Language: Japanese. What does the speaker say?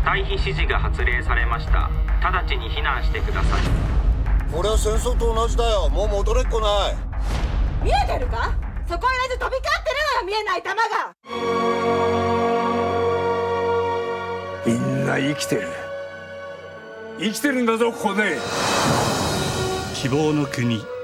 退避指示が発令されました。直ちに避難してください。 これは戦争と同じだよ。もう戻れっこない。 見えてるか？そこいらず飛び交ってるのよ、見えない玉が。 みんな生きてる。生きてるんだぞ、ここで。 希望の国